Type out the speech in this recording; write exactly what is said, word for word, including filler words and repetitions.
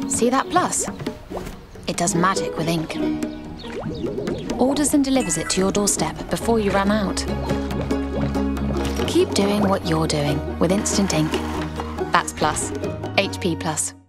See that plus? It does magic with ink. Orders and delivers it to your doorstep before you run out. Keep doing what you're doing with Instant Ink. That's Plus. H P Plus.